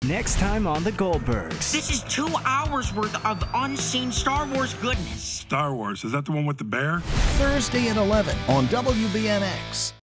Next time on the Goldbergs. This is 2 hours worth of unseen Star Wars goodness. Star Wars, is that the one with the bear? Thursday at 11 on WBNX.